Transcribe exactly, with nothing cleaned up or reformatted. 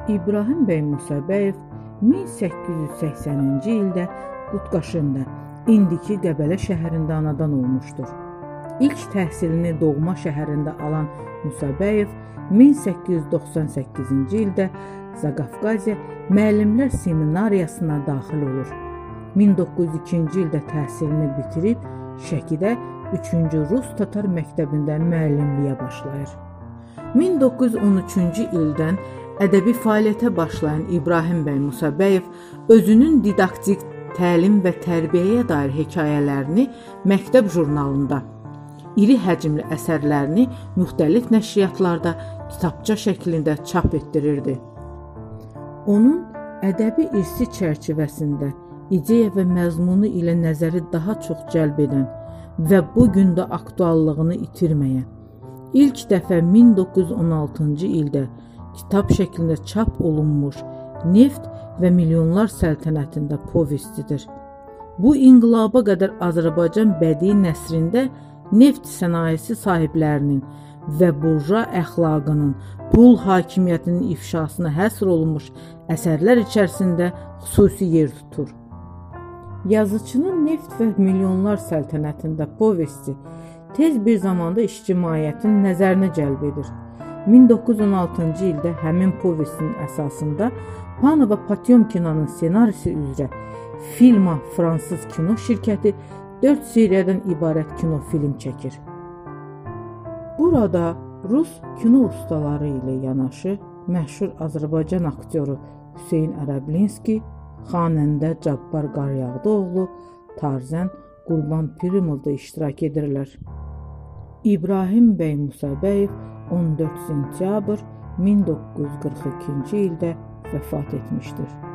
İbrahim bəy Musabəyev min səkkiz yüz səksəninci ildə Qutqaşında, indiki Qəbələ şəhərində anadan olmuşdur. İlk təhsilini doğma şəhərində alan Musabəyev min səkkiz yüz doxsan səkkizinci ildə Zaqafqaziya müəllimlər seminariyasına daxil olur. min doqquz yüz ikinci ildə təhsilini bitirib Şəkidə üçüncü Rus-Tatar məktəbində müəllimliyə başlayır. min doqquz yüz on üçüncü ildən ədəbi fəaliyyətə başlayan İbrahim bəy Musabəyev özünün didaktik təlim və tərbiyəyə dair hekayələrini məktəb jurnalında, iri həcmli əsərlərini müxtəlif nəşriyyatlarda kitabça şəklində çap etdirirdi. Onun ədəbi irsi çərçivəsində ideya və məzmunu ilə nəzəri daha çox cəlb edən və bu gün də aktuallığını itirməyən, ilk dəfə min doqquz yüz on altıncı ildə kitab şəklində çap olunmuş Neft və Milyonlar səltənətində povestidir. Bu inqilaba qədər Azərbaycan bədii nəsrində neft sənayesi sahiblərinin və burja əxlaqının, pul hakimiyyətinin ifşasına həsr olunmuş əsərlər içərisində xüsusi yer tutur. Yazıçının Neft və Milyonlar səltənətində povesti tez bir zamanda ictimaiyyətin nəzərini cəlb edir. min doqquz yüz on altıncı ildə həmin povestin əsasında Panova Potyomkinanın senarisi üzrə Filma fransız kino şirkəti dörd seriyadan ibarət kinofilm çəkir. Burada Rus kino ustaları ilə yanaşı məşhur Azərbaycan aktyoru Hüseyn Ərəblinski, xanəndə Cabbar Qaryağdıoğlu, tarzən Qurban Pirimov da iştirak edirlər. İbrahim bəy Musabəyev on dörd sentyabr min doqquz yüz qırx ikinci ildə vəfat etmişdir.